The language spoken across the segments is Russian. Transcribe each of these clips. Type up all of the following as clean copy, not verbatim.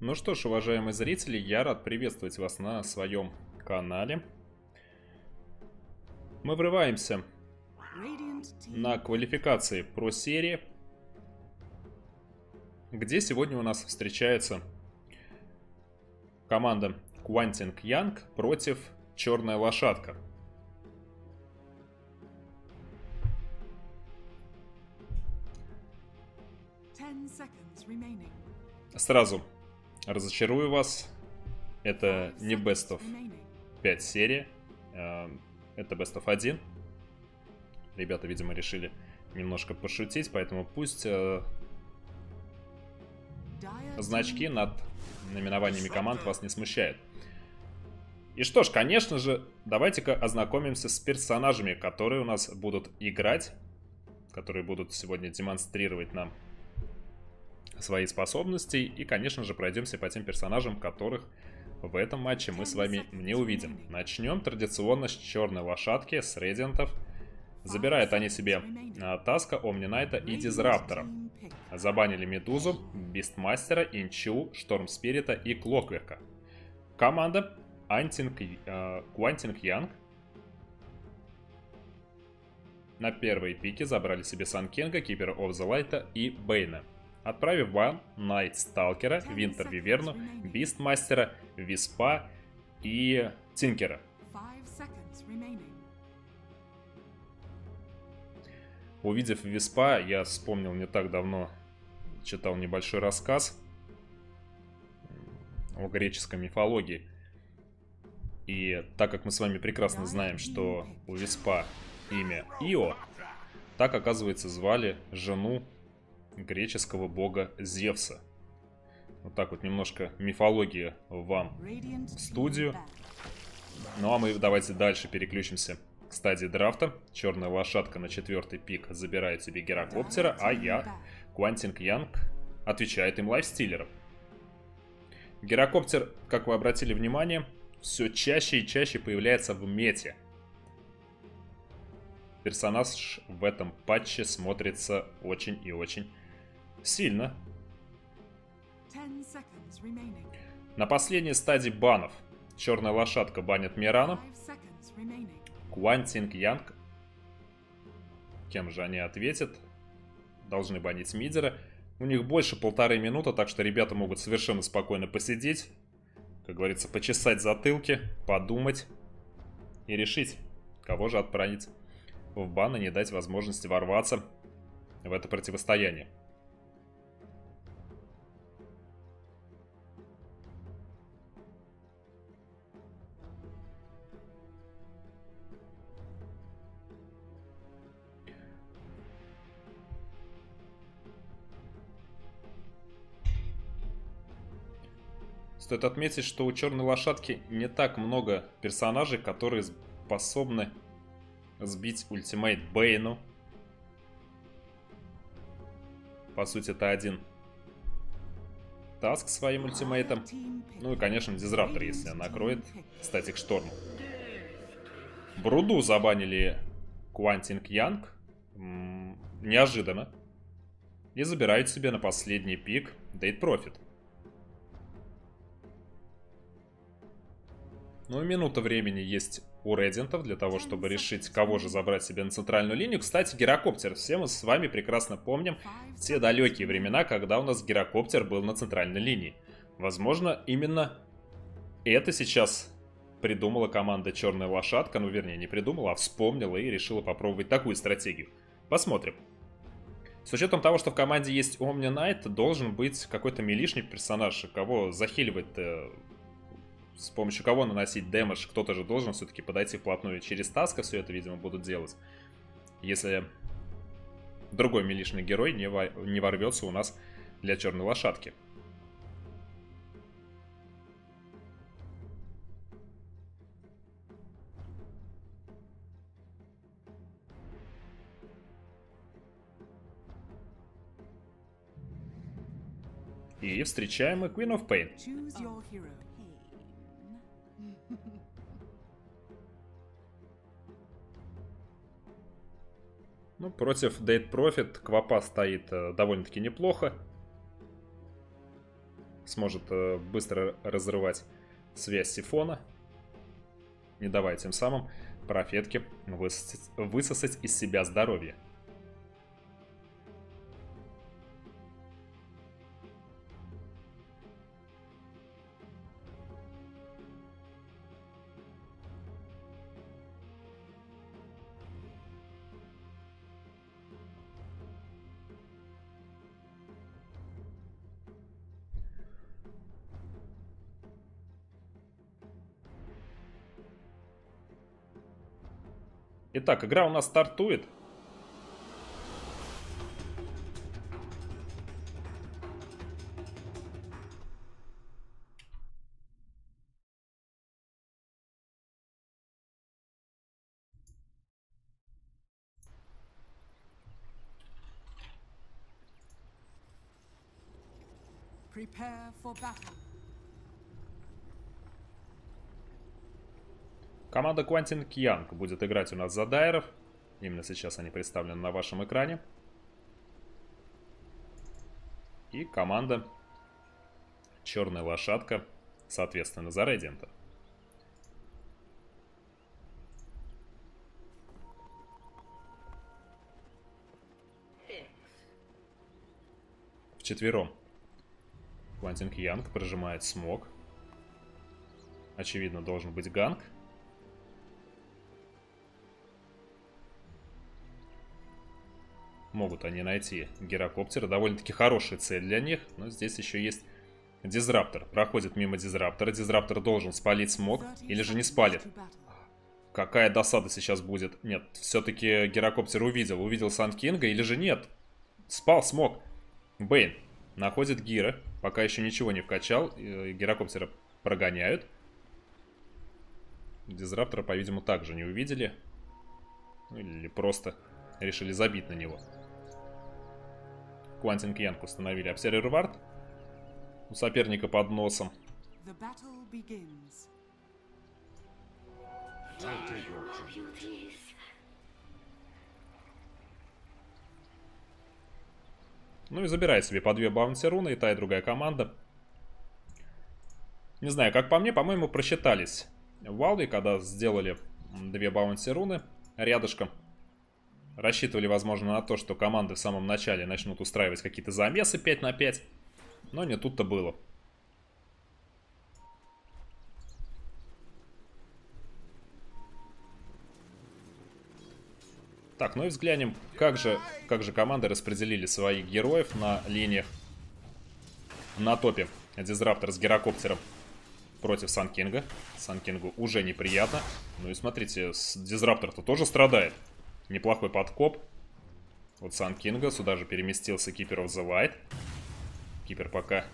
Ну что ж, уважаемые зрители, я рад приветствовать вас на своем канале. Мы врываемся на квалификации про серии, где сегодня у нас встречается команда Quantic Young против Черная Лошадка. Сразу разочарую вас, это не Best of 5 серия, это Best of 1. Ребята, видимо, решили немножко пошутить, поэтому пусть значки над наименованиями команд вас не смущают. И что ж, конечно же, давайте-ка ознакомимся с персонажами, которые у нас будут играть, которые будут сегодня демонстрировать нам свои способности. И, конечно же, пройдемся по тем персонажам, которых в этом матче мы с вами не увидим. Начнем традиционно с Черной Лошадки, с Редиантов. Забирают они себе Таска, Омнинайта и Дизраптора. Забанили Медузу, Бистмастера, Инчу, Шторм Спирита и Клокверка. Команда Quantic Young на первой пике забрали себе Санкенга, Кипера оф the Light и Бейна, отправив в бан Найт Сталкера, Винтер Виверну, Бистмастера, Виспа и Тинкера. Увидев Виспа, я вспомнил, не так давно читал небольшой рассказ о греческой мифологии. И так как мы с вами прекрасно знаем, что у Виспа имя Ио, так, оказывается, звали жену греческого бога Зевса. Вот так вот немножко мифологии вам в студию. Ну а мы давайте дальше переключимся к стадии драфта. Черная Лошадка на 4-й пик забирает себе Гирокоптера, а я, Quantic Young, отвечает им лайфстиллером. Гирокоптер, как вы обратили внимание, все чаще и чаще появляется в мете. Персонаж в этом патче смотрится очень и очень сильно. На последней стадии банов Черная Лошадка банит Мирана. Quantic Young, кем же они ответят? Должны банить Мидера. У них больше 1,5 минуты, так что ребята могут совершенно спокойно посидеть, как говорится, почесать затылки, подумать и решить, кого же отправить в бан и не дать возможности ворваться в это противостояние. Стоит отметить, что у Черной Лошадки не так много персонажей, которые способны сбить ультимейт Бейну. По сути, это один Таск своим ультимейтом. Ну и, конечно, Дизраптор, если накроет статик Шторму. Бруду забанили Quantic Young неожиданно. И забирают себе на последний пик Дейт Профит. Ну и минута времени есть у Редиантов для того, чтобы решить, кого же забрать себе на центральную линию. Кстати, Гирокоптер. Все мы с вами прекрасно помним те далекие времена, когда у нас Гирокоптер был на центральной линии. Возможно, именно это сейчас придумала команда Черная Лошадка. Ну, вернее, не придумала, а вспомнила и решила попробовать такую стратегию. Посмотрим. С учетом того, что в команде есть Омнинайт, должен быть какой-то милишный персонаж, кого захиливает... с помощью кого наносить дэмэдж, кто-то же должен все-таки подойти вплотную. Через Таска все это, видимо, будут делать. Если другой милишный герой не ворвется у нас для Черной Лошадки. И встречаем мы Queen of Pain. Ну, против Дейт Профит Квапа стоит довольно-таки неплохо. сможет быстро разрывать связь сифона, не давая тем самым профетке высосать из себя здоровье. Итак, игра у нас стартует. Prepare for battle. Команда Quantic Young будет играть у нас за дайеров. Именно сейчас они представлены на вашем экране. И команда Черная Лошадка, соответственно, за Radiant. Вчетвером Quantic Young прожимает смог. Очевидно, должен быть ганг. Могут они найти гирокоптера. Довольно-таки хорошая цель для них. Но здесь еще есть дизраптор. Проходит мимо дизраптора. Дизраптор должен спалить смог. Или же не спалит. Какая досада сейчас будет. Нет, все-таки гирокоптер увидел. Увидел Сан-Кинга или же нет. Спал смог. Бэйн находит Гира. Пока еще ничего не вкачал. Гирокоптера прогоняют. Дизраптора, по-видимому, также не увидели. Или просто решили забить на него. Quantic Young установили Observer Ward. У соперника под носом. Ну и забирает себе по 2 баунти руны, и та, и другая команда. Не знаю, как по мне, по-моему, просчитались в Valve, когда сделали 2 баунти руны рядышком. Рассчитывали, возможно, на то, что команды в самом начале начнут устраивать какие-то замесы 5 на 5. Но не тут-то было. Так, ну и взглянем, как же команды распределили своих героев на линиях. На топе Дизраптор с гирокоптером против Сан-Кинга. Сан-Кингу уже неприятно. Ну и смотрите, Дизраптор-то тоже страдает. Неплохой подкоп. Вот Сан-Кинга. Сюда же переместился Keeper of the Light. Кипер пока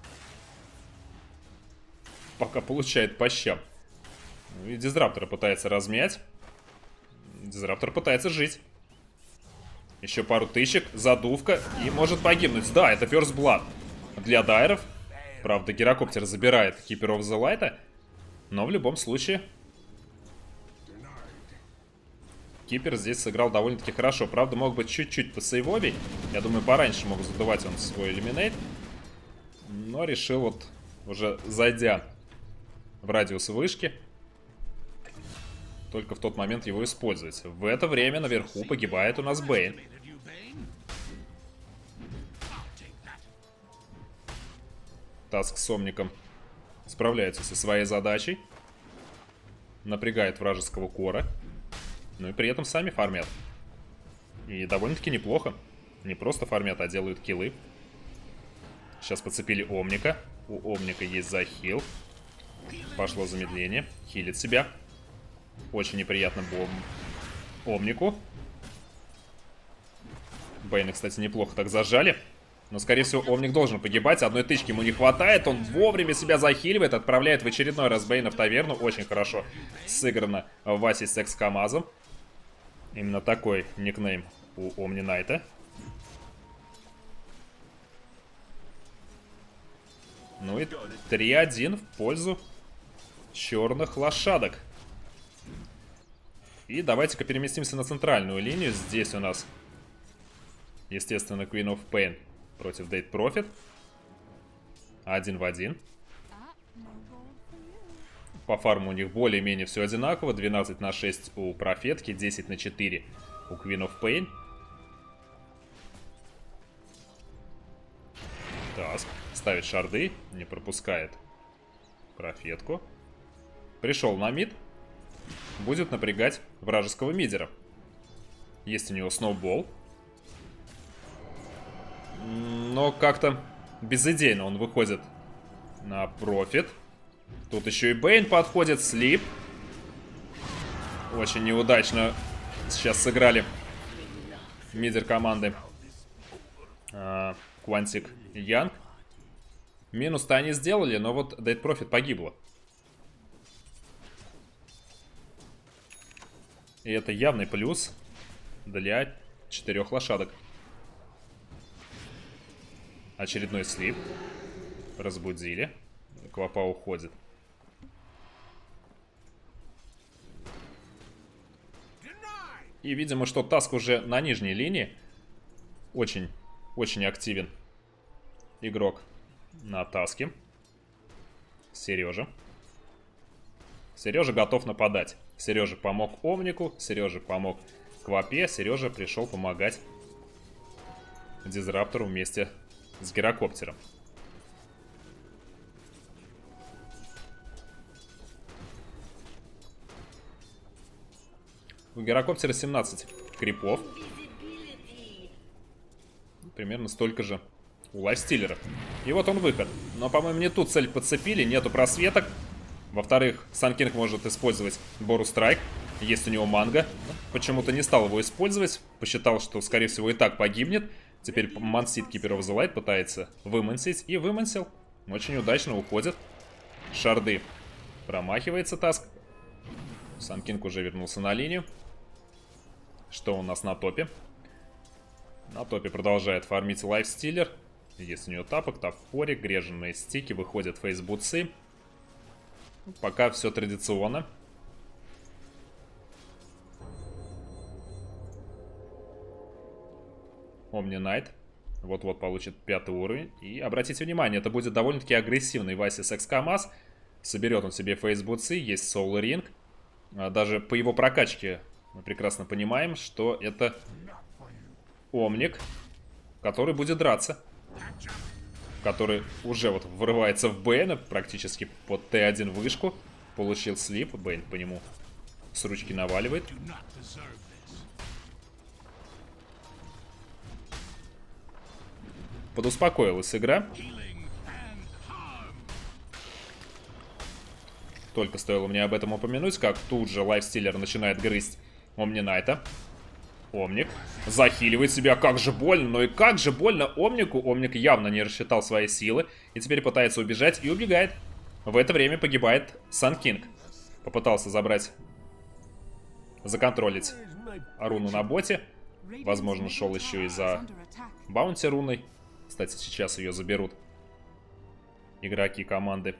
получает по щам. Ну и Дизраптора пытается размять. Дизраптор пытается жить. Еще пару тычек, задувка и может погибнуть. Да, это First Blood для дайеров. Правда, гирокоптер забирает Keeper of the Light. Но в любом случае Кипер здесь сыграл довольно-таки хорошо. Правда, мог быть чуть-чуть посейвовей. Я думаю, пораньше мог задувать он свой элиминейт. Но решил вот, уже зайдя в радиус вышки, только в тот момент его использовать. В это время наверху погибает у нас Бэйн. Таск с Омником справляется со своей задачей. Напрягает вражеского кора. Ну и при этом сами фармят. И довольно-таки неплохо. Не просто фармят, а делают киллы. Сейчас подцепили Омника. У Омника есть захил. Пошло замедление. Хилит себя. Очень неприятно Омнику. Бэйна, кстати, неплохо так зажали. Но, скорее всего, Омник должен погибать. Одной тычки ему не хватает. Он вовремя себя захиливает. Отправляет в очередной раз Бэйна в таверну. Очень хорошо сыграно Васи с Экс-Камазом. Именно такой никнейм у Омни Найта. Ну и 3-1 в пользу черных лошадок. И давайте-ка переместимся на центральную линию. Здесь у нас, естественно, Queen of Pain против Date Prophet. 1 в 1. По фарму у них более-менее все одинаково. 12 на 6 у Профетки, 10 на 4 у Queen of Pain. Таск ставит шарды, не пропускает Профетку. Пришел на мид. Будет напрягать вражеского мидера. Есть у него сноубол. Но как-то безыдейно он выходит на профит. Тут еще и Бейн подходит, слип. Очень неудачно сейчас сыграли мидер команды Quantic и Янг. Минус-то они сделали, но вот Dead Prophet погибла. И это явный плюс для 4 лошадок. Очередной слип. Разбудили. Квапа уходит. И видимо, что Таск уже на нижней линии. Очень активен игрок на Таске. Сережа. Сережа готов нападать. Сережа помог Омнику, Сережа помог Квапе, Сережа пришел помогать Дизраптору вместе с Гирокоптером. У Гирокоптера 17 крипов. Примерно столько же у Лайфстиллера. И вот он выход. Но, по-моему, не ту цель подцепили, нету просветок. Во-вторых, Сан Кинг может использовать Бору Страйк. Есть у него манго. Почему-то не стал его использовать. Посчитал, что, скорее всего, и так погибнет. Теперь мансит Keeper of the Light пытается вымансить. И вымансил. Очень удачно уходит. Шарды. Промахивается Таск. Сан Кинг уже вернулся на линию. Что у нас на топе? На топе продолжает фармить Лайфстиллер. Есть у него тапок, топорик, греженные стики. Выходят фейсбутсы. Пока все традиционно. Omni Knight вот-вот получит 5 уровень. И обратите внимание, это будет довольно-таки агрессивный Васис Экскамаз. Соберет он себе фейсбутсы, есть Soul Ring. Даже по его прокачке мы прекрасно понимаем, что это Омник, который будет драться. Который уже вот врывается в Бэйна, практически под Т1 вышку. Получил слип, Бэйн по нему с ручки наваливает. Подуспокоилась игра. Только стоило мне об этом упомянуть, как тут же Лайфстиллер начинает грызть Omni Knight'а. Омник захиливает себя, как же больно, но и как же больно Омнику. Омник явно не рассчитал свои силы и теперь пытается убежать и убегает. В это время погибает Сан Кинг. Попытался забрать, законтролить руну на боте. Возможно, шел еще и за баунти руной. Кстати, сейчас ее заберут игроки команды.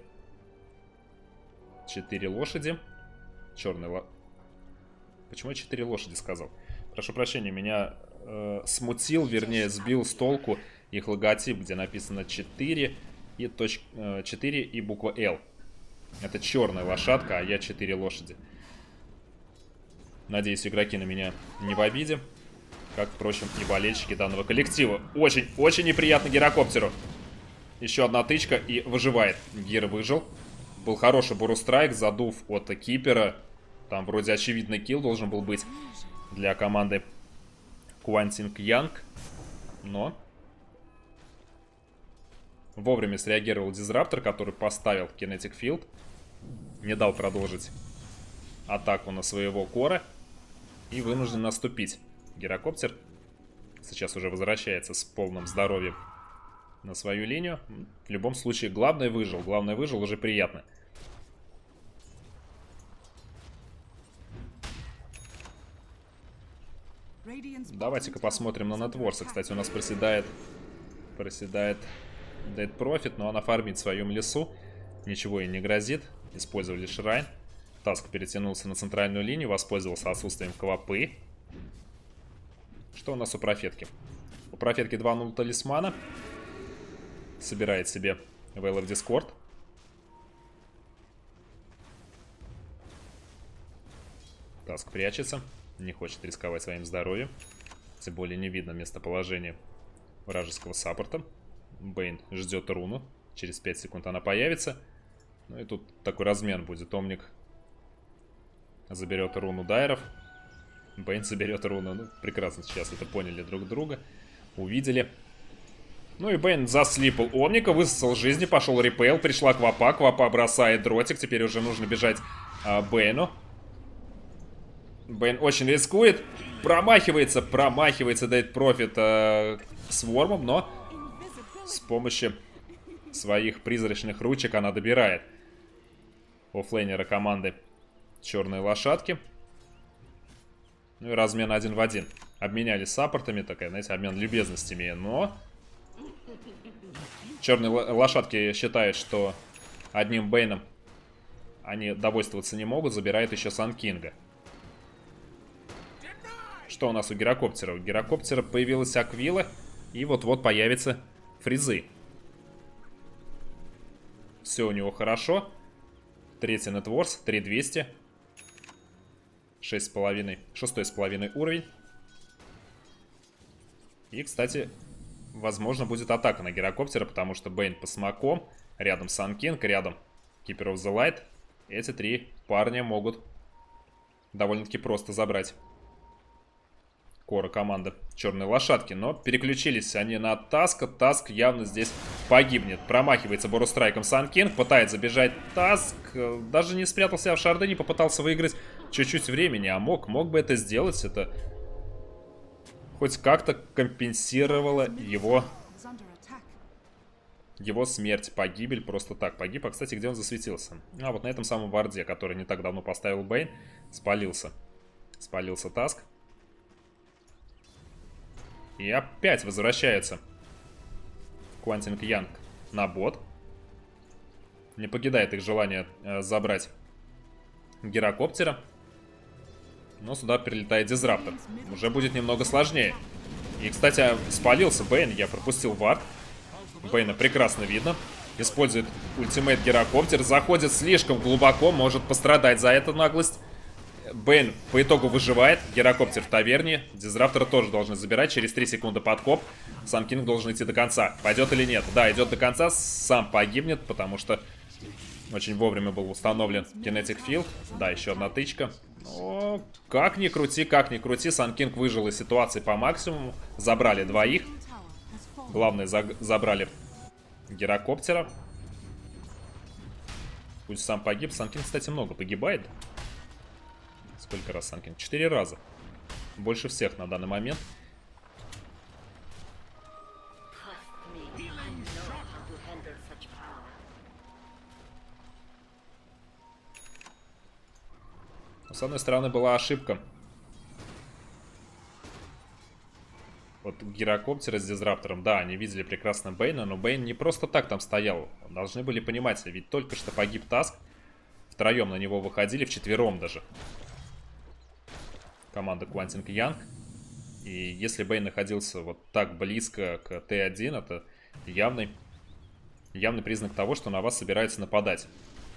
4 лошади. Черный Почему я 4 лошади сказал? Прошу прощения, меня смутил, вернее, сбил с толку их логотип, где написано 4 и, 4 и буква L. Это черная лошадка, а я 4 лошади. Надеюсь, игроки на меня не в обиде. Как, впрочем, и болельщики данного коллектива. Очень неприятно Гирокоптеру. Еще одна тычка и выживает. Гир выжил. Был хороший бурустрайк, задув от Кипера. Там вроде очевидный килл должен был быть для команды Quantic Янг. Но вовремя среагировал Дизраптор, который поставил Kinetic Field. Не дал продолжить атаку на своего кора. И вынужден наступить. Гирокоптер сейчас уже возвращается с полным здоровьем на свою линию. В любом случае, главное выжил. Главное выжил, уже приятно. Давайте-ка посмотрим на Нетворса. Кстати, у нас проседает Dead Prophet, но она фармит в своем лесу. Ничего ей не грозит. Использовали Шрайн. Таск перетянулся на центральную линию, воспользовался отсутствием Квапы. Что у нас у Профетки? У Профетки 2-0 талисмана. Собирает себе Veil of Discord. Таск прячется. Не хочет рисковать своим здоровьем. Тем более не видно местоположение вражеского саппорта. Бэйн ждет руну. Через 5 секунд она появится. Ну и тут такой размен будет. Омник заберет руну дайров. Бэйн заберет руну. Ну, прекрасно сейчас это поняли друг друга. Увидели. Ну и Бэйн заслипал Омника, высосал жизни, пошел репейл, пришла Квапа. Квапа бросает дротик. Теперь уже нужно бежать Бэйну. Бэйн очень рискует. Промахивается, дает профит с Вормом, но с помощью своих призрачных ручек она добирает оффлейнера команды Черные Лошадки. Ну и размен 1 в 1. Обменялись саппортами, такая, знаете, обмен любезностями, но Черные Лошадки считают, что одним Бэйном они довольствоваться не могут, забирает еще Сан Кинга. Что у нас у Гирокоптера? У Гирокоптера появилась Аквила, и вот-вот появится Фризы. Все у него хорошо. Третий нетворс, 3200. 6,5 уровень. И, кстати, возможно, будет атака на Гирокоптера, потому что Бэйн по смокам, рядом Сан Кинг, рядом Keeper of the Light. Эти три парня могут довольно-таки просто забрать кора команды Черные Лошадки. Но переключились они на Таска. Таск явно здесь погибнет. Промахивается Борустрайком Сан Кинг. Пытается бежать Таск. Даже не спрятался в шарды, не попытался выиграть чуть-чуть времени. А мог бы это сделать. Это хоть как-то компенсировало его смерть, погибель. Просто так погиб. А, кстати, где он засветился? А, вот на этом самом варде, который не так давно поставил Бэйн. Спалился Таск. И опять возвращается Квантинг Янг на бот. Не покидает их желание забрать Гирокоптера. Но сюда прилетает Дизраптор. Уже будет немного сложнее. И, кстати, спалился Бэйн. Я пропустил вард. Бэйна прекрасно видно. Использует ультимейт Гирокоптер. Заходит слишком глубоко. Может пострадать за эту наглость. Бэйн по итогу выживает. Гирокоптер в таверне. Дизраптора тоже должны забирать. Через 3 секунды подкоп. Сан Кинг должен идти до конца. Пойдет или нет? Да, идет до конца. Сам погибнет, потому что очень вовремя был установлен Kinetic Field. Да, еще одна тычка. Но как ни крути, Сан Кинг выжил из ситуации по максимуму. Забрали двоих. Главное, забрали Гирокоптера. Пусть сам погиб. Сан Кинг, кстати, много погибает. Сколько раз Сан Кинг? 4 раза. Больше всех на данный момент. С одной стороны, была ошибка от Гирокоптера с Дизраптором. Да, они видели прекрасно Бэйна, но Бэйн не просто так там стоял. Должны были понимать, ведь только что погиб Таск. Втроем на него выходили, вчетвером даже. Команда Квантинг Янг. И если Бэйн находился вот так близко к Т1, это явный признак того, что на вас собираются нападать.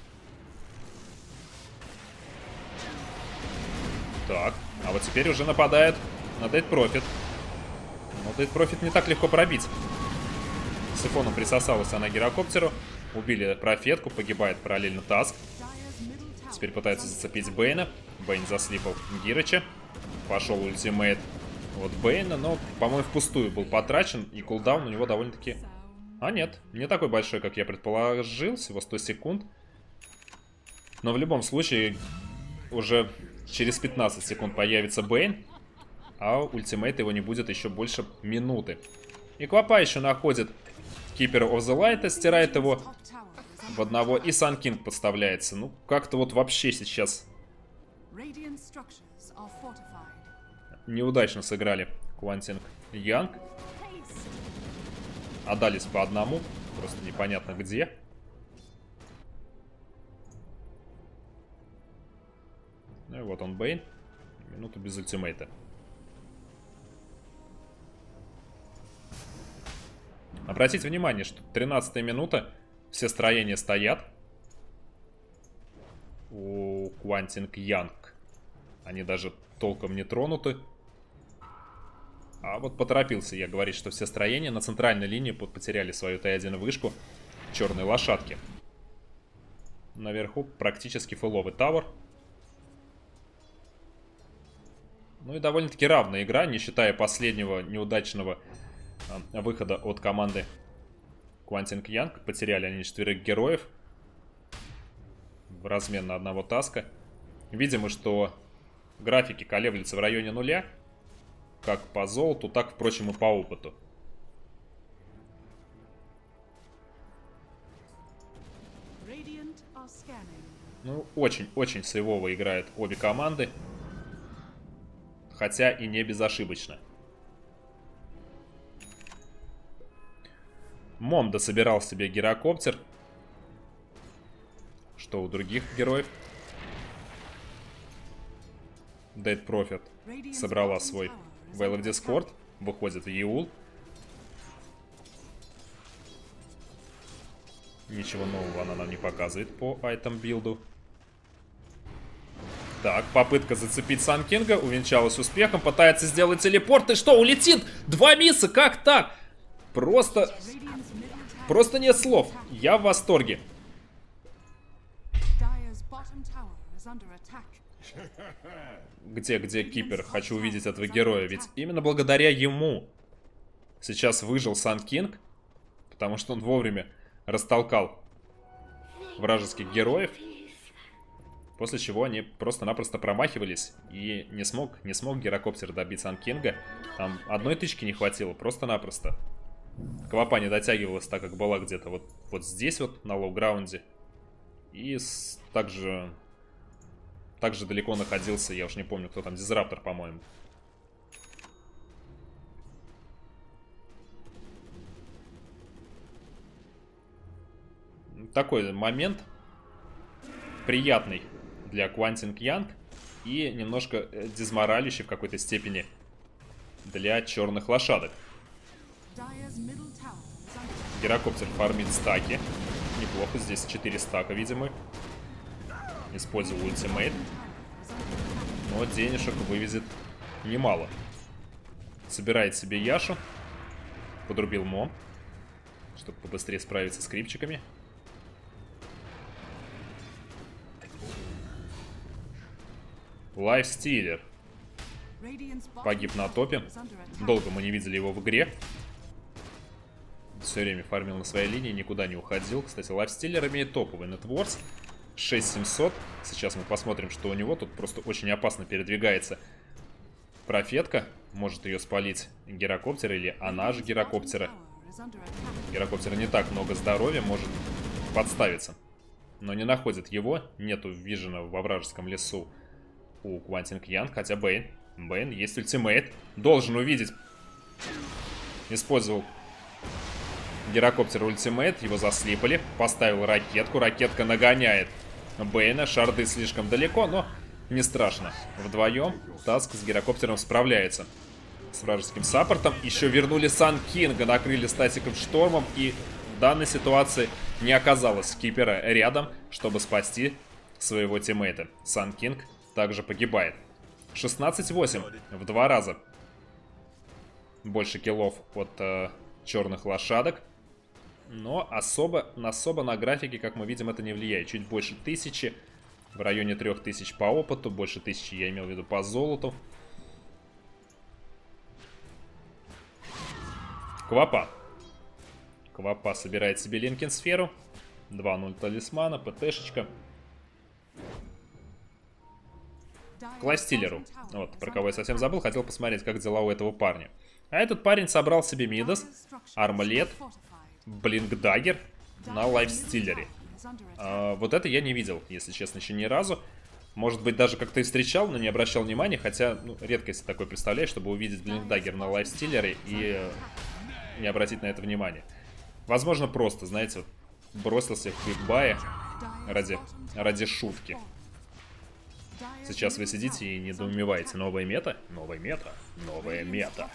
Так, а вот теперь уже нападают на Dead Prophet. Но Dead Prophet не так легко пробить. Сифоном присосалась она к Гирокоптеру. Убили профетку, погибает параллельно Таск. Теперь пытаются зацепить Бэйна. Бэйн заслипал Гирыча. Пошел ультимейт от Бэйна, но, по-моему, впустую был потрачен. И кулдаун у него довольно-таки... А нет, не такой большой, как я предположил. Всего 100 секунд. Но в любом случае, уже через 15 секунд появится Бэйн. А ультимейт его не будет еще больше минуты. И Квапа еще находит Keeper of the Light, стирает его в одного. И Сан Кинг подставляется. Ну, как-то вот вообще сейчас неудачно сыграли Квантинг Янг. Отдались по одному. Просто непонятно где. Ну и вот он, Бэйн. Минуту без ультимейта. Обратите внимание, что 13-я минута. Все строения стоят. У Квантинг Янг. Они даже толком не тронуты. А вот поторопился я говорить, что все строения на центральной линии потеряли свою Т1 вышку. Черные лошадки. Наверху практически фуловый тавер. Ну и довольно-таки равная игра, не считая последнего неудачного выхода от команды Квантинг Янг. Потеряли они 4 героев в размен на одного таска. Видимо, что графики колеблются в районе нуля. Как по золоту, так, впрочем, и по опыту. Ну, очень-очень сейвово играют обе команды. Хотя и не безошибочно. Мом дособирал себе гирокоптер. Что у других героев? Dead Prophet собрала свой Veil of Discord. Выходит в Еул. Ничего нового она нам не показывает по айтем-билду. Так, попытка зацепить Сан Кинга увенчалась успехом. Пытается сделать телепорт. И что, улетит? 2 мисса? Как так? Просто нет слов. Я в восторге. Где Кипер? Хочу увидеть этого героя. Ведь именно благодаря ему сейчас выжил Сан Кинг. Потому что он вовремя растолкал вражеских героев. После чего они просто-напросто промахивались. И не смог гирокоптер добить Сан Кинга. Там одной тычки не хватило, просто-напросто. Квапа не дотягивалась, так как была где-то вот здесь вот, на лоу-граунде. И также далеко находился, я уж не помню, кто там, Дизраптор, по-моему. Такой момент приятный для Квантинг Янг и немножко дезморалящий в какой-то степени для черных лошадок. Гирокоптер фармит стаки. Неплохо, здесь 4 стака, видимо. Использовал ультимейт. Но денежек вывезет немало. Собирает себе Яшу. Подрубил Мом, чтобы побыстрее справиться с крипчиками. Лайфстиллер погиб на топе. Долго мы не видели его в игре. Все время фармил на своей линии, никуда не уходил. Кстати, Лайфстиллер имеет топовый нетворс. 6700. Сейчас мы посмотрим, что у него. Тут просто очень опасно передвигается профетка. Может ее спалить гирокоптер или она же гирокоптера. Гирокоптера не так много здоровья, может подставиться. Но не находит его. Нету вижена во вражеском лесу у Квантинг Янг, хотя Бэйн есть ультимейт. Должен увидеть. Использовал гирокоптер ультимейт, его заслипали. Поставил ракетку, ракетка нагоняет Бэйна. Шарды слишком далеко, но не страшно. Вдвоем Таск с гирокоптером справляется с вражеским саппортом. Еще вернули Сан Кинга, накрыли статиком штормом. И в данной ситуации не оказалось Кипера рядом, чтобы спасти своего тиммейта. Сан Кинг также погибает. 16-8. В 2 раза больше киллов от черных лошадок. Но особо на графике, как мы видим, это не влияет. Чуть больше 1000. В районе 3000 по опыту. Больше 1000 я имел в виду по золоту. Квапа. Квапа собирает себе Линкен-сферу. 2-0 талисмана, ПТшечка. К Лайфстиллеру. Вот, про кого я совсем забыл. Хотел посмотреть, как дела у этого парня. А этот парень собрал себе Мидас, Армлет, Блинк-даггер на Лайфстиллере. Вот это я не видел, если честно, еще ни разу. Может быть, даже как-то и встречал, но не обращал внимания. Хотя, ну, редко если такое представляешь, чтобы увидеть Блинк-даггер на Лайфстиллере и не обратить на это внимание. Возможно, просто, знаете, вот, бросился в квикбае ради шутки. Сейчас вы сидите и недоумеваете. Новая мета? Новая мета? Новая мета.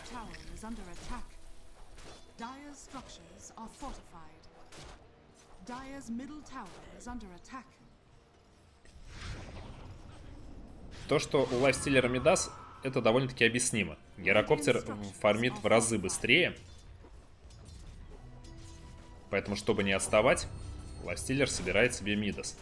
Dire's middle tower is under attack. То, что у лайфстиллера Мидас, это довольно-таки объяснимо. Гирокоптер фармит в разы быстрее. Поэтому, чтобы не отставать, лайфстиллер собирает себе Мидас.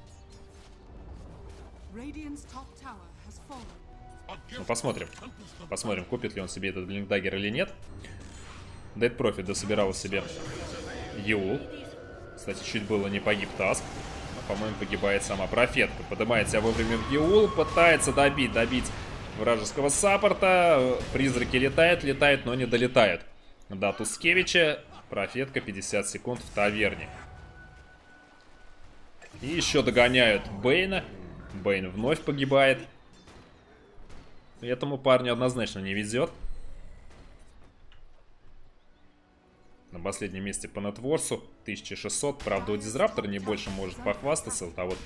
Radiant's top tower has fallen. Ну, посмотрим. Посмотрим, купит ли он себе этот блинкдаггер или нет. Dead Prophet дособирал себе Юл. Кстати, чуть было не погиб Таск. Но, по-моему, погибает сама Профетка. Поднимает себя вовремя в Юл. Пытается добить вражеского саппорта. Призраки летают, но не долетают. До Тускевича. Профетка 50 секунд в таверне. И еще догоняют Бейна. Бейн вновь погибает. И этому парню однозначно не везет. На последнем месте по нетворсу 1600. Правда, у Дизраптора не больше может похвастаться. А вот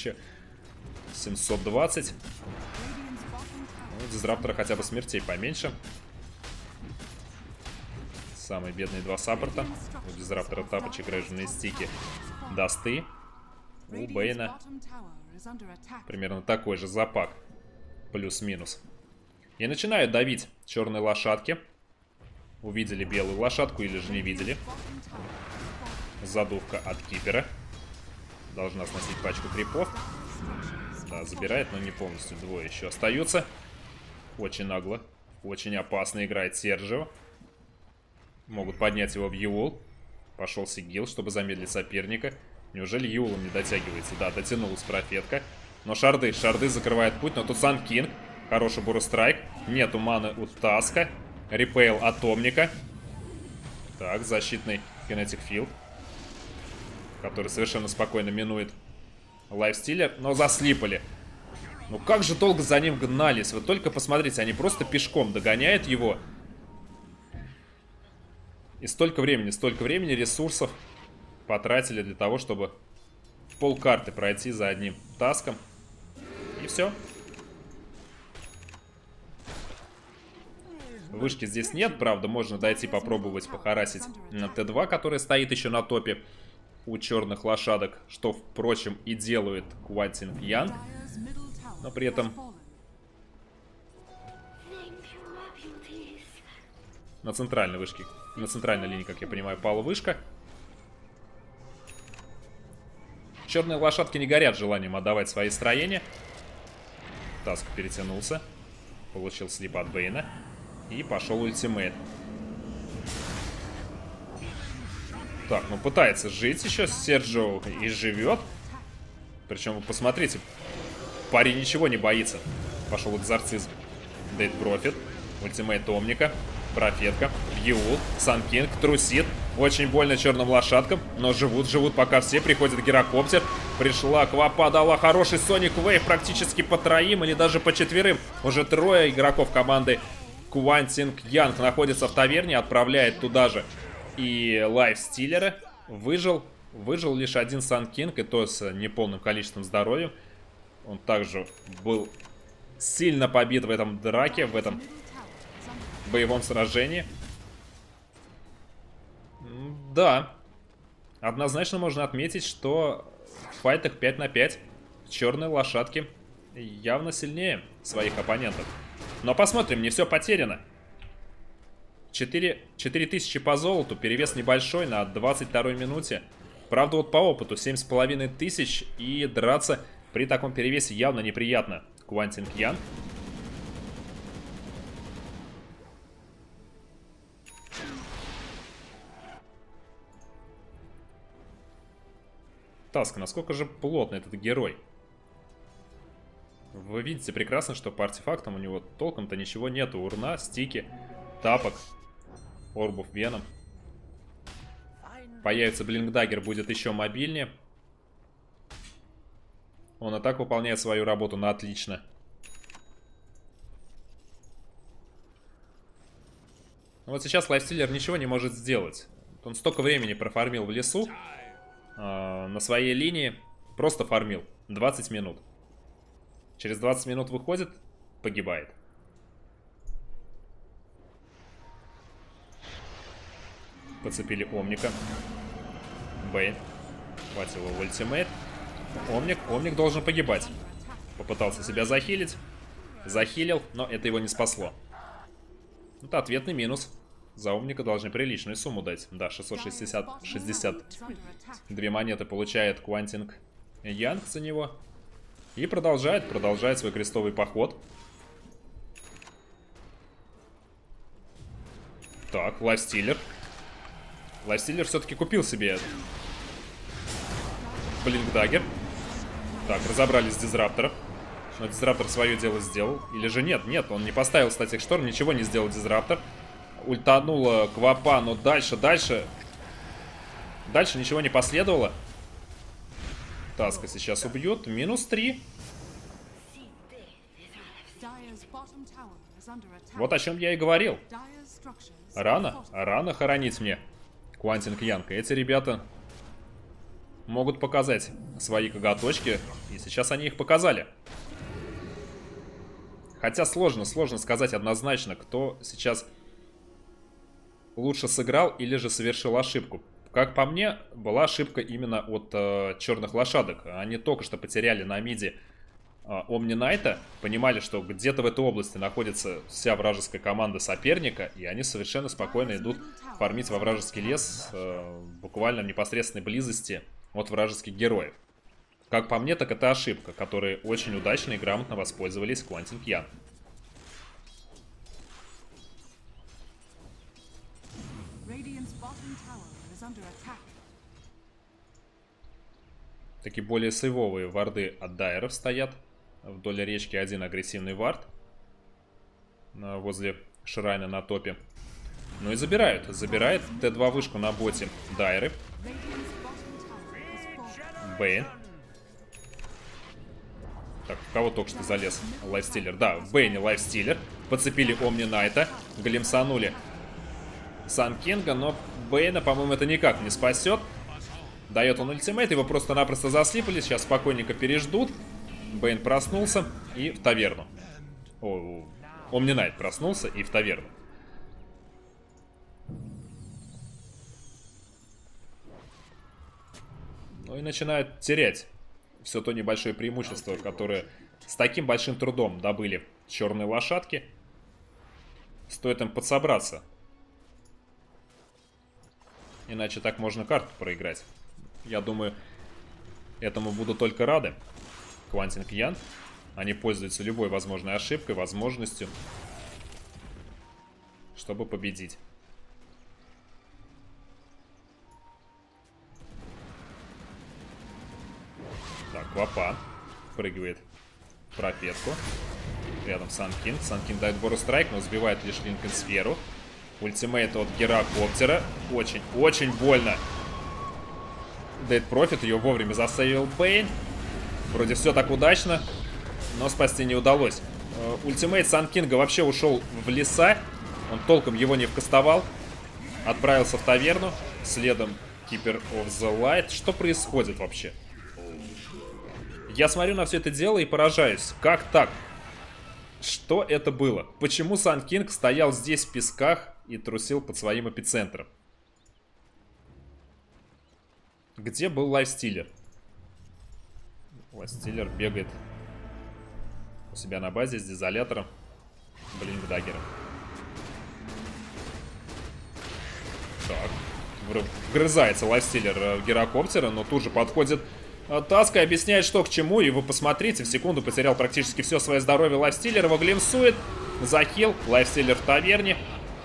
1720. У Дизраптора хотя бы смертей поменьше. Самые бедные два саппорта. У Дизраптора тапочек, грейженные стики, дасты. У Бейна примерно такой же запак. Плюс-минус. И начинают давить черные лошадки. Увидели белую лошадку или же не видели. Задувка от Кипера. Должна сносить пачку крипов. Да, забирает, но не полностью. Двое еще остаются. Очень нагло. Очень опасно играет Серджио. Могут поднять его в Юл. Пошел Сигил, чтобы замедлить соперника. Неужели Юлом не дотягивается? Да, дотянулась Профетка. Но шарды закрывают путь. Но тут Сан Кинг. Хороший бурустрайк. Нету маны у Таска. Репейл от Омника. Так, защитный Kinetic Field, который совершенно спокойно минует лайфстиллер. Но заслипали. Ну как же долго за ним гнались. Вы только посмотрите, они просто пешком догоняют его. И столько времени, ресурсов потратили для того, чтобы полкарты пройти за одним таском. И все. Вышки здесь нет, правда, можно дойти попробовать похарасить на Т2, который стоит еще на топе у черных лошадок, что, впрочем, и делает Квантинг Ян. Но при этом на центральной вышке, на центральной линии, как я понимаю, пала вышка. Черные лошадки не горят желанием отдавать свои строения. Таск перетянулся. Получил слип от Бейна. И пошел ультимейт. Так, ну пытается жить еще Серджио и живет. Причем, вы посмотрите, парень ничего не боится. Пошел экзорцизм. Dead Prophet. Ультимейт Омника. Профетка. Юл. Сан Кинг. Трусит. Очень больно черным лошадкам. Но живут пока все. Приходит Гирокоптер. Пришла Квапа, дала хороший Соник Вейв практически по троим или даже по четверым. Уже трое игроков команды Квантинг Янг находится в таверне. Отправляет туда же и лайфстиллера. Выжил лишь один Сан Кинг, и то с неполным количеством здоровья. Он также был сильно побит в этом драке, в этом боевом сражении. Да, однозначно можно отметить, что в файтах 5 на 5 черные лошадки явно сильнее своих оппонентов. Но посмотрим, не все потеряно. 4000 по золоту, перевес небольшой на 22-й минуте. Правда, вот по опыту 7500, и драться при таком перевесе явно неприятно. Квантинг Ян. Таск, насколько же плотный этот герой. Вы видите прекрасно, что по артефактам у него толком-то ничего нету. Урна, стики, тапок, орбов веном. Появится блинкдаггер, будет еще мобильнее. Он и так выполняет свою работу на отлично. Вот сейчас лайфстиллер ничего не может сделать. Он столько времени профармил в лесу. На своей линии просто фармил 20 минут. Через 20 минут выходит, погибает. Подцепили Омника. Бейн. Хватил его ультимейт. Омник должен погибать. Попытался себя захилить. Захилил, но это его не спасло. Это ответный минус. За Омника должны приличную сумму дать. Да, 662 монеты получает Квантинг Янг за него. И продолжает свой крестовый поход. Так, Лайфстиллер. Лайфстиллер все-таки купил себе Блинкдаггер. Так, разобрались с Дизраптором. Но Дизраптор свое дело сделал. Или же нет, он не поставил Статик Шторм, ничего не сделал Дизраптор. Ультанула Квапа, но дальше ничего не последовало. Таска сейчас убьют. Минус 3. Вот о чем я и говорил. Рано хоронить мне Квантинг Янг. Эти ребята могут показать свои коготочки. И сейчас они их показали. Хотя сложно сказать однозначно, кто сейчас лучше сыграл или же совершил ошибку. Как по мне, была ошибка именно от черных лошадок. Они только что потеряли на миде Омни Найта, понимали, что где-то в этой области находится вся вражеская команда соперника, и они совершенно спокойно идут фармить во вражеский лес, буквально в непосредственной близости от вражеских героев. Как по мне, так это ошибка, которой очень удачно и грамотно воспользовались Квантинг Янг. Такие более сейвовые варды от дайеров стоят. Вдоль речки один агрессивный вард возле Шрайна на топе. Ну и забирает Т2 вышку на боте дайеры. Бэйн. Так, в кого только что залез? Лайфстиллер. Да, в Бэйне Лайфстиллер. Подцепили Омни Найта. Глимсанули Сан Кинга, но Бэйна, по-моему, это никак не спасет. Дает он ультимейт, его просто-напросто заслипали. Сейчас спокойненько переждут. Бэйн проснулся и в таверну. Омни Найт проснулся и в таверну. Ну и начинают терять все то небольшое преимущество, которое с таким большим трудом добыли черные лошадки. Стоит им подсобраться. Иначе так можно карту проиграть. Я думаю, этому будут только рады. Квантинг Янг. Они пользуются любой возможной ошибкой, возможностью, чтобы победить. Так, Квапа впрыгивает в пропетку. Рядом Сан Кинг. Сан Кинг дает Бору Страйк, но сбивает лишь Линкольн сферу. Ультимейт от Геракоптера. Очень больно. Дэйд Профит ее вовремя засейвил Бэйн. Вроде все так удачно, но спасти не удалось. Ультимейт Сан Кинга вообще ушел в леса. Он толком его не вкастовал. Отправился в таверну. Следом Keeper of the Light. Что происходит вообще? Я смотрю на все это дело и поражаюсь. Как так? Что это было? Почему Сан Кинг стоял здесь в песках и трусил под своим эпицентром? Где был Лайфстиллер? Лайфстиллер бегает у себя на базе с дизолятором. Блинкдаггером. Так. Вгрызается Лайфстиллер в Геракоптера, но тут же подходит Таска, объясняет, что к чему. И вы посмотрите, в секунду потерял практически все свое здоровье Лайфстиллер. Его глимсует. Захил. Лайфстиллер в таверне.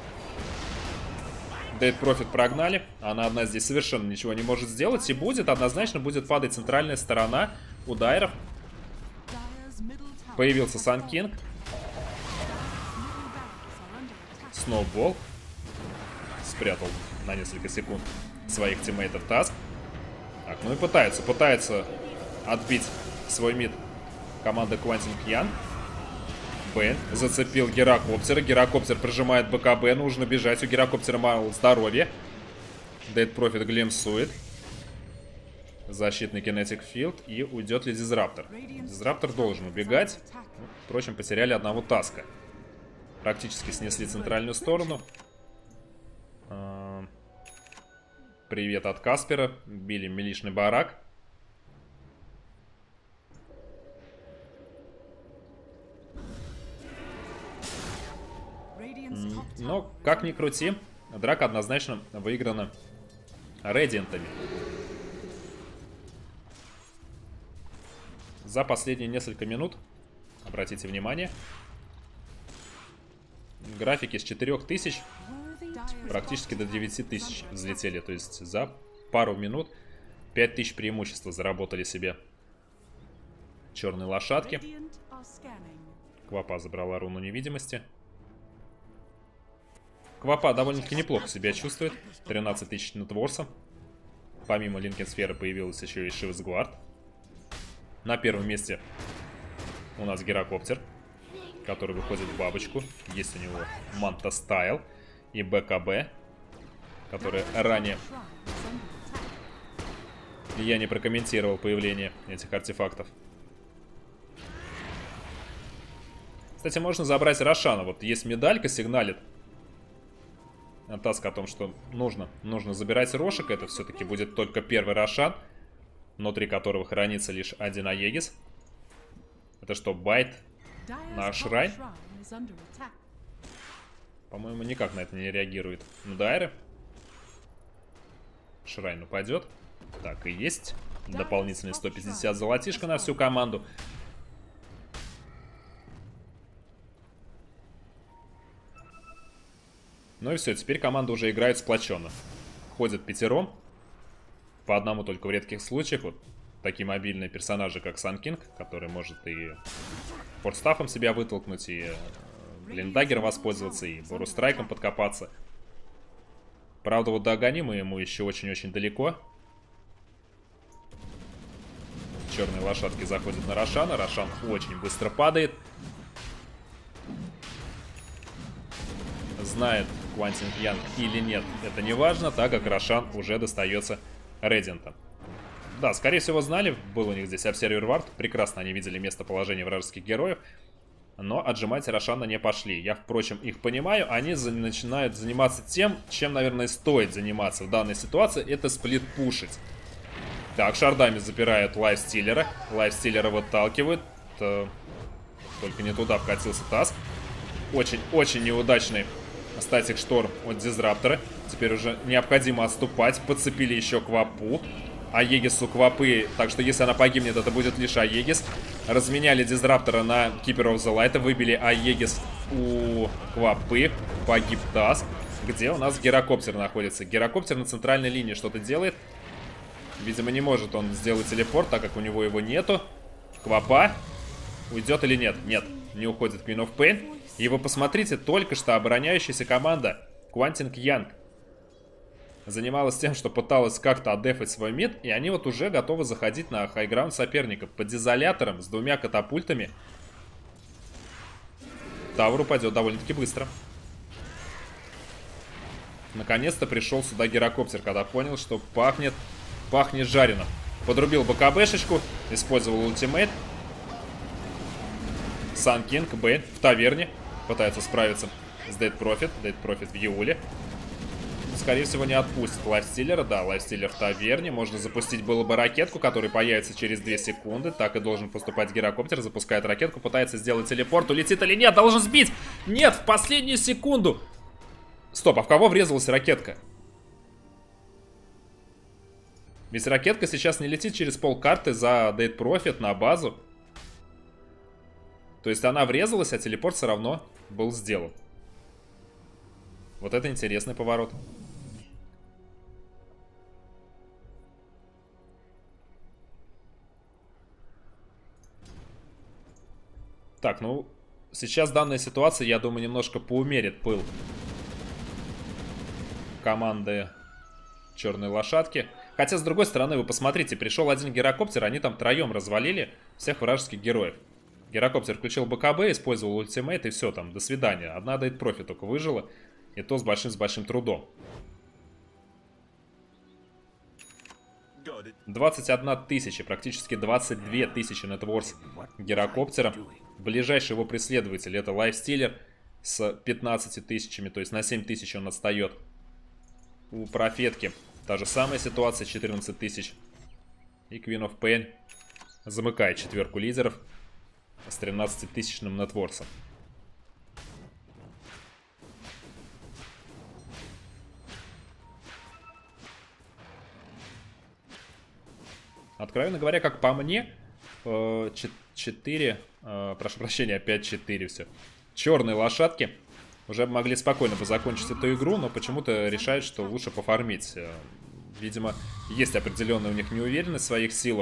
Дэйд Профит прогнали. Она одна здесь совершенно ничего не может сделать. И однозначно будет падать центральная сторона у дайеров. Появился Сан Кинг. Сноубол. Спрятал на несколько секунд своих тиммейтов Таск. Так, ну и пытается отбить свой мид команда Квантинг Янг. Бэйн зацепил Геракоптера. Геракоптер прижимает БКБ. Нужно бежать. У Геракоптера мало здоровья. Дэйд Профит глимсует. Защитный кинетик филд. И уйдет ли Дизраптор? Дизраптор должен убегать. Впрочем, потеряли одного Таска. Практически снесли центральную сторону. Привет от Каспера. Били милишный барак. Но, как ни крути, драка однозначно выиграна Редиантами. За последние несколько минут, обратите внимание, графики с 4000 практически до 9000 взлетели. То есть за пару минут 5000 преимущества заработали себе черные лошадки. Квапа забрала руну невидимости. Квапа довольно-таки неплохо себя чувствует. 13 тысяч нетворса. Помимо Линкенсферы появилась еще и Шивсгвард. На первом месте у нас Герокоптер, который выходит в бабочку. Есть у него Манта Стайл и БКБ, которые ранее я не прокомментировал появление этих артефактов. Кстати, можно забрать Рошана. Вот есть медалька, сигналит Таск о том, что нужно забирать Рошика. Это все-таки будет только первый Рошан, внутри которого хранится лишь один Аегис. Это что, байт на Шрайн? По-моему, никак на это не реагирует Дайры. Шрайн упадет. Так и есть. Дополнительные 150 золотишка на всю команду. Ну и все, теперь команда уже играет сплоченно. Ходят пятером. По одному только в редких случаях. Вот такие мобильные персонажи, как Сан Кинг, который может и форстафом себя вытолкнуть, и Блиндаггером воспользоваться, и Борустрайком подкопаться. Правда, вот до Аганима ему еще очень-очень далеко. Черные лошадки заходят на Рошана. Рошан очень быстро падает. Знает Квантинг Янг или нет, это не важно, так как Рошан уже достается Редиантам. Да, скорее всего знали, был у них здесь Обсервер Вард, прекрасно они видели местоположение вражеских героев, но отжимать Рошана не пошли. Я, впрочем, их понимаю, они начинают заниматься тем, чем, наверное, стоит заниматься в данной ситуации, это сплит-пушить. Так, шардами запирают Лайфстиллера, Лайфстиллера выталкивают, только не туда вкатился Таск. Очень-очень неудачный статик шторм от Дизраптора. Теперь уже необходимо отступать. Подцепили еще Квапу. Аегис у Квапы. Так что если она погибнет, это будет лишь Аегис. Разменяли Дизраптора на Keeper of the Light. Выбили Аегис у Квапы. Погиб Таск. Где у нас Герокоптер находится? Герокоптер на центральной линии что-то делает. Видимо, не может он сделать телепорт, так как у него его нету. Квапа уйдет или нет? Нет, не уходит Queen of Pain. И вы посмотрите, только что обороняющаяся команда Квантинг Янг занималась тем, что пыталась как-то отдефать свой мид, и они вот уже готовы заходить на хайграунд соперников под изолятором с двумя катапультами. Тавр упадет довольно-таки быстро. Наконец-то пришел сюда Герокоптер, когда понял, что пахнет жареным. Подрубил БКБшечку, использовал ультимейт. Сан Кинг, Бэйн в таверне пытается справиться с Dead Prophet. Dead Prophet в Юле. Скорее всего, не отпустит Лайфстиллера. Да, Лайфстиллер в таверне. Можно запустить было бы ракетку, которая появится через 2 секунды. Так и должен поступать Герокоптер. Запускает ракетку, пытается сделать телепорт. Улетит или нет? Должен сбить! Нет, в последнюю секунду! Стоп, а в кого врезалась ракетка? Ведь ракетка сейчас не летит через полкарты за Dead Prophet на базу. То есть она врезалась, а телепорт все равно был сделан. Вот это интересный поворот. Так, ну, сейчас данная ситуация, я думаю, немножко поумерит пыл команды Черной Лошадки. Хотя, с другой стороны, вы посмотрите, пришел один Герокоптер, они там втроем развалили всех вражеских героев. Герокоптер включил БКБ, использовал ультимейт, и все, там, до свидания. Одна Dead Prophet только выжила, и то с большим трудом. 21 тысяча, практически 22 тысячи нетворс Герокоптера. Ближайший его преследователь — это Лайфстиллер с 15 тысячами, то есть на 7 тысяч он отстает у Профетки. Та же самая ситуация, 14 тысяч. И Queen of Pain замыкает четверку лидеров с 13-тысячным нетворсом. Откровенно говоря, как по мне, 4, прошу прощения, опять 4 все. Черные лошадки уже могли спокойно бы закончить эту игру, но почему-то решают, что лучше пофармить. Видимо, есть определенная у них неуверенность в своих силах.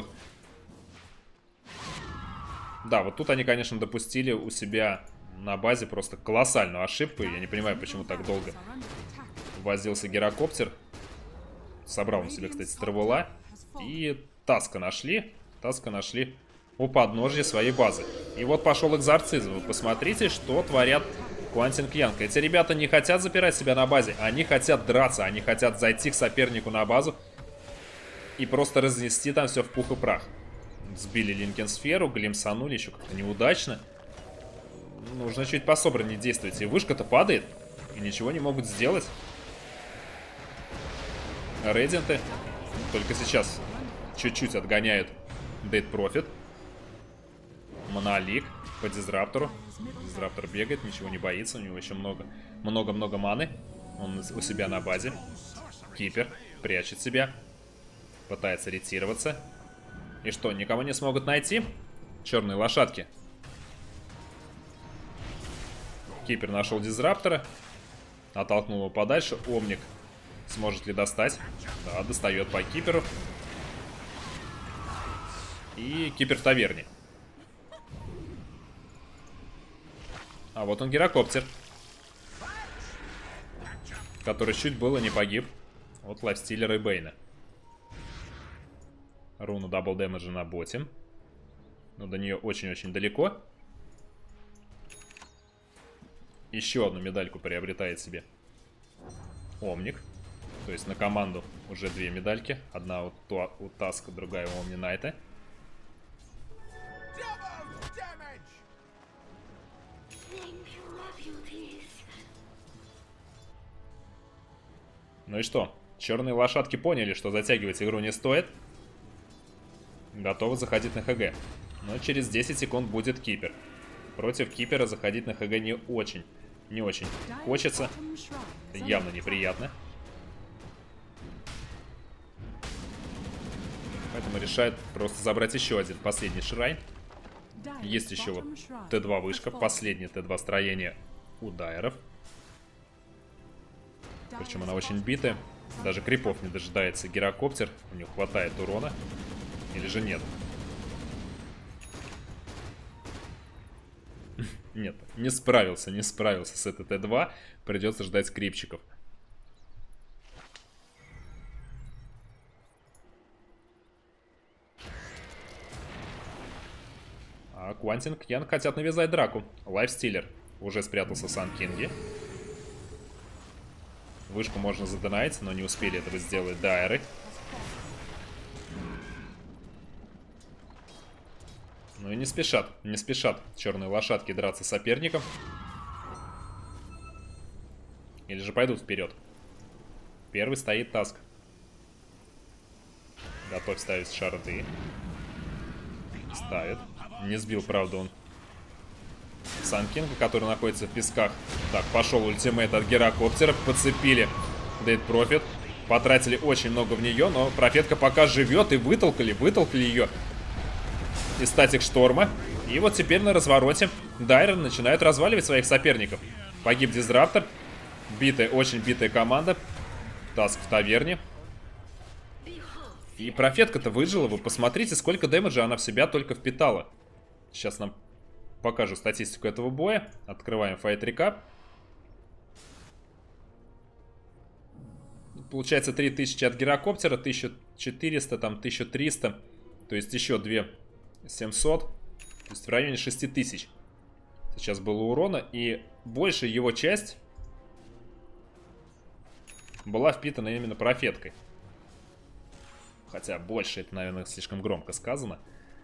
Да, вот тут они, конечно, допустили у себя на базе просто колоссальную ошибку. Я не понимаю, почему так долго возился гирокоптер. Собрал у себя, кстати, Травела. И Таска нашли. Таска нашли у подножья своей базы. И вот пошел экзорцизм. Вы посмотрите, что творят Quantic Young. Эти ребята не хотят запирать себя на базе. Они хотят драться. Они хотят зайти к сопернику на базу и просто разнести там все в пух и прах. Сбили Линкенсферу, глимсанули еще как-то неудачно. Нужно чуть пособраннее действовать. И вышка-то падает. И ничего не могут сделать. Рейденты только сейчас чуть-чуть отгоняют Dead Prophet. Монолик по Дизраптору. Дизраптор бегает, ничего не боится. У него еще много-много маны. Он у себя на базе. Кипер прячет себя. Пытается ретироваться. И что, никого не смогут найти? Черные лошадки. Кипер нашел Дизраптора. Оттолкнул его подальше. Омник сможет ли достать? Да, достает по Киперу. И Кипер в таверне. А вот он гирокоптер, который чуть было не погиб от лайфстиллера и Бейна. Руна дабл дэмэджа на боте. Но до нее очень-очень далеко. Еще одну медальку приобретает себе Омник. То есть на команду уже 2 медальки. Одна у Таска, другая у Омни Найта. Ну и что? Черные лошадки поняли, что затягивать игру не стоит. Готовы заходить на ХГ. Но через 10 секунд будет Кипер. Против Кипера заходить на ХГ не очень хочется. Это явно неприятно. Поэтому решают просто забрать еще один последний шрайн. Есть еще вот Т2 вышка. Последнее Т2 строение у дайеров. Причем она очень битая. Даже крипов не дожидается гирокоптер. У него хватает урона. Или же нет? Нет, не справился с этой Т2. Придется ждать скрипчиков. А Quantic Young хотят навязать драку. Лайфстиллер уже спрятался в Сан-Кинге. Вышку можно задонать, но не успели этого сделать дайеры. Ну и не спешат черные лошадки драться с соперником. Или же пойдут вперед. Первый стоит Таск. Готов ставить шарды. Ставит. Не сбил, правда, он Сан-Кинга, который находится в песках. Так, пошел ультимейт от гирокоптера. Подцепили Dead Prophet. Потратили очень много в нее, но профетка пока живет. И вытолкали ее из статик шторма. И вот теперь на развороте дайеры начинают разваливать своих соперников. Погиб Дизраптор. Очень битая команда. Таск в таверне. И профетка-то выжила. Вы посмотрите, сколько дэмэджа она в себя только впитала. Сейчас нам покажу статистику этого боя. Открываем Fight Recap. Получается 3000 от гирокоптера, 1400, там 1300. То есть еще 2700. То есть в районе 6000 сейчас было урона. И большая его часть была впитана именно профеткой. Хотя больше, это, наверное, слишком громко сказано.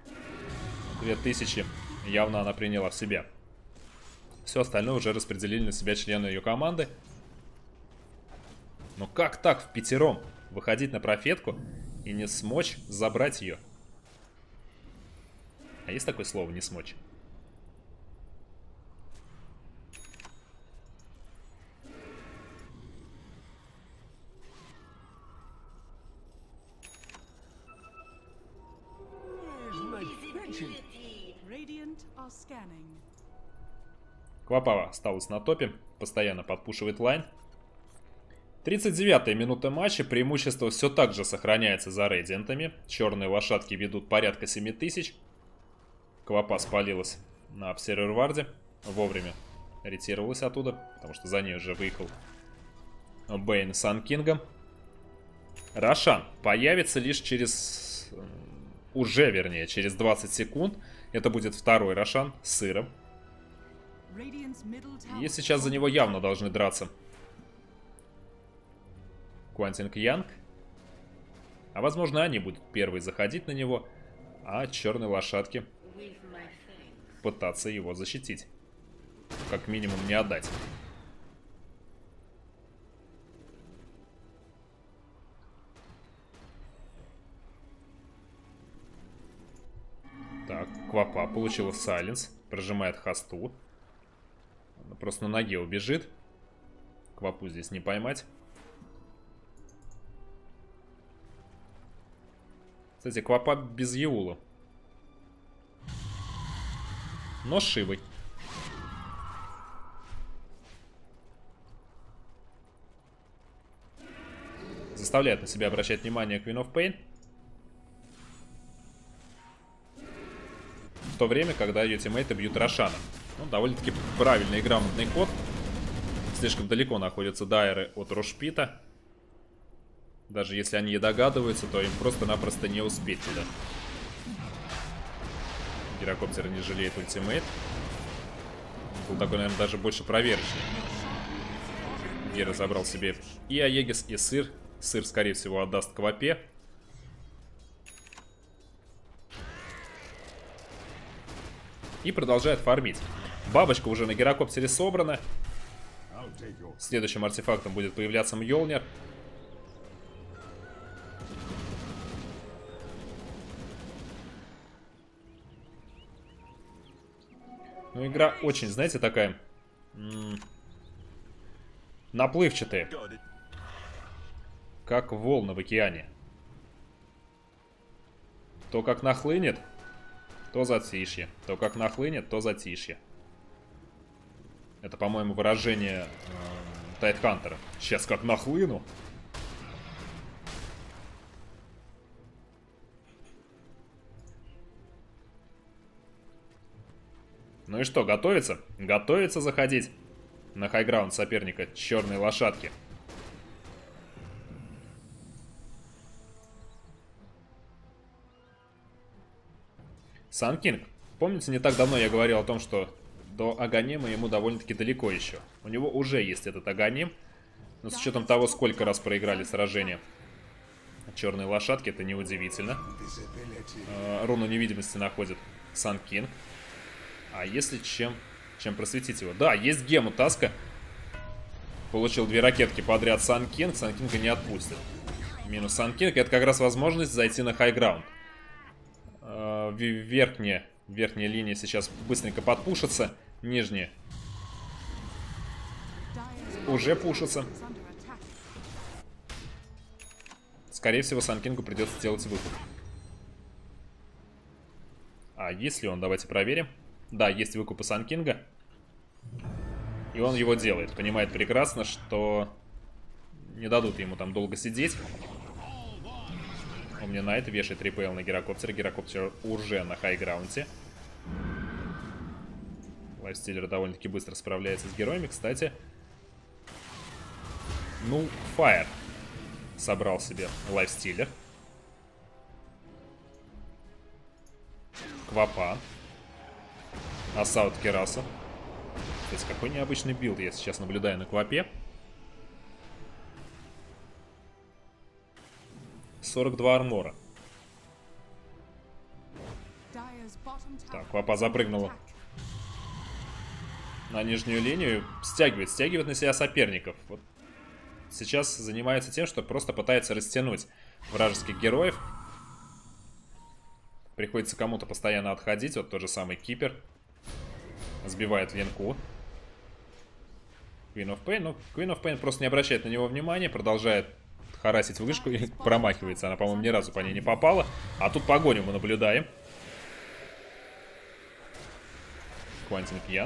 2000 явно она приняла в себя. Все остальное уже распределили на себя члены ее команды. Но как так в пятером? выходить на профетку и не смочь забрать ее. А есть такое слово «не смочь»? Radiant are scanning. Квапа осталась на топе, постоянно подпушивает лайн. 39-я минута матча, преимущество все так же сохраняется за рейдиантами. Черные лошадки ведут порядка 7000. Квапа спалилась на обсерверварде, вовремя ретировалась оттуда, потому что за ней уже выехал Бейн с Санкингом. Рошан появится лишь через... вернее, через 20 секунд. Это будет второй Рошан с сыром. И сейчас за него явно должны драться Квантинг Янг. А возможно, они будут первые заходить на него, а черные лошадки пытаться его защитить. Как минимум не отдать. Так, Квапа получила сайленс, прожимает хосту. Она просто на ноге убежит. Квапу здесь не поймать. Кстати, Квапа без Еула. Но с Шивой. Заставляет на себя обращать внимание Queen of Pain. В то время, когда ее тиммейты бьют Рошана. Ну, довольно-таки правильный и грамотный ход. Слишком далеко находятся дайеры от Рушпита. Даже если они и догадываются, то им просто-напросто не успеть туда. Гирокоптер не жалеет ультимейт. Был такой, наверное, даже больше проверочный. Гера забрал себе и Аегис, и сыр. Сыр, скорее всего, отдаст Квапе. И продолжает фармить. Бабочка уже на гирокоптере собрана. Следующим артефактом будет появляться Мьёлнир. Ну, игра очень, знаете, такая... наплывчатая. Как волны в океане. То как нахлынет, то затишье. То как нахлынет, то затишье. Это, по-моему, выражение Тайтхантера. Сейчас как нахлыну. Ну и что, готовится? Готовится заходить на хайграунд соперника черные лошадки. Санкинг. Помните, не так давно я говорил о том, что до Аганема ему довольно-таки далеко еще. У него уже есть этот Аганем. Но с учетом того, сколько раз проиграли сражения черные лошадки, это неудивительно. Руну невидимости находит Санкинг. А если чем просветить его? Да, есть гем у Таска. Получил 2 ракетки подряд Санкинг. Санкинга не отпустит. Минус Санкинг. Это как раз возможность зайти на хайграунд. Верхняя линия сейчас быстренько подпушится. Нижняя уже пушится. Скорее всего, Санкингу придется сделать выкуп. А есть ли он? Давайте проверим. Да, есть выкуп у Санкинга. И он его делает. Понимает прекрасно, что не дадут ему там долго сидеть. Он мне на это вешает репейл на гирокоптер. Гирокоптер уже на хайграунде. Лайфстиллер довольно-таки быстро справляется с героями. Кстати, ну, Фаер собрал себе лайфстиллер. Квапа. Ассаут Кераса. Кстати, какой необычный билд я сейчас наблюдаю на Квапе. 42 армора. Так, Квапа запрыгнула на нижнюю линию. Стягивает на себя соперников. Вот сейчас занимается тем, что просто пытается растянуть вражеских героев. Приходится кому-то постоянно отходить. Вот тот же самый Кипер. Сбивает Линку. Queen of Pain. Ну, Queen of Pain просто не обращает на него внимания. Продолжает харасить вышку и промахивается. Она, по-моему, ни разу по ней не попала. А тут погоню мы наблюдаем. Квантин пьян.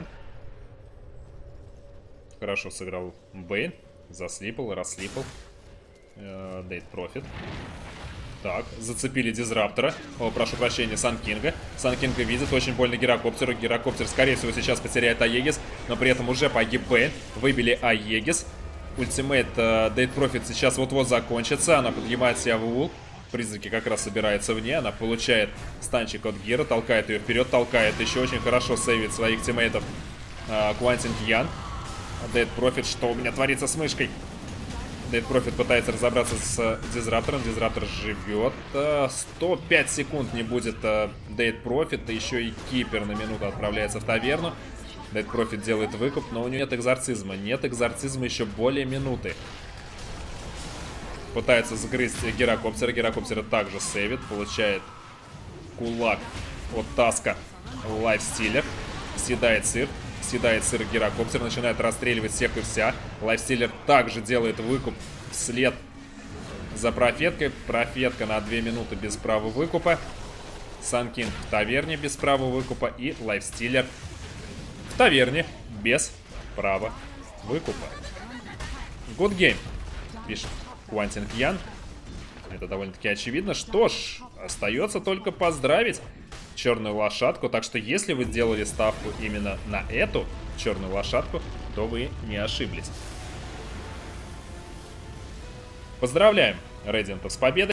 Хорошо сыграл Бейн. Заслипал, расслипал. Дейт Профит. Так, зацепили Дизраптора. О, прошу прощения, Санкинга. Санкинга видит, очень больно Гирокоптеру. Гирокоптер, скорее всего, сейчас потеряет Аегис, но при этом уже погиб Бейн. Выбили Аегис. Ультимейт Дейт Профит сейчас вот-вот закончится. Она поднимает себя в ул. Призраки как раз собираются в ней. Она получает станчик от Гира, толкает ее вперед, толкает. Еще очень хорошо сейвит своих тиммейтов Квантин Кьян. Дейт Профит, что у меня творится с мышкой? Дейт Профит пытается разобраться с Дизраптором. Дизраптор живет. 105 секунд не будет Дейт Профит. Еще и Кипер на минуту отправляется в таверну. Дейт Профит делает выкуп, но у него нет экзорцизма. Нет экзорцизма еще более минуты. Пытается загрызть Гирокоптера. Гирокоптера также сейвит. Получает кулак от Таска. Лайфстиллер. Съедает сыр. Съедает сыр Гирокоптер. Начинает расстреливать всех и вся. Лайфстиллер также делает выкуп вслед за Профеткой. Профетка на 2 минуты без права выкупа. Санкинг в таверне без права выкупа. И Лайфстиллер в таверне без права выкупа. Good game, пишет Квантин Кьян. Это довольно-таки очевидно. Что ж, остается только поздравить черную лошадку. Так что если вы сделали ставку именно на эту черную лошадку, то вы не ошиблись. Поздравляем Radiant с победой.